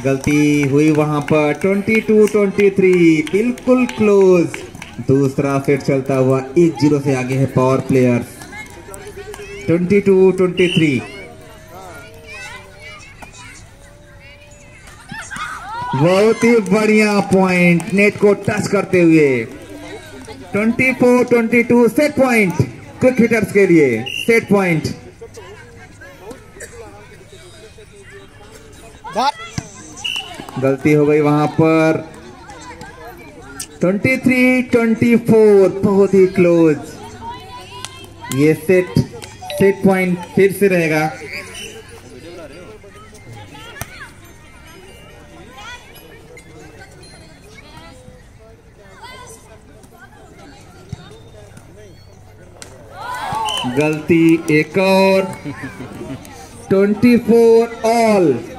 गलती हुई वहां पर। 22-23 बिल्कुल क्लोज। दूसरा सेट चलता हुआ 1-0 से आगे है पावर प्लेयर्स। 22-23। बहुत ही बढ़िया पॉइंट नेट को टच करते हुए। 24-22 सेट पॉइंट क्विक हिटर्स के लिए। Set point. गलती हो गई वहां पर। 23-24 बहुत ही क्लोज। ये सेट पॉइंट फिर से रहेगा। गलती एक और। 24 ऑल।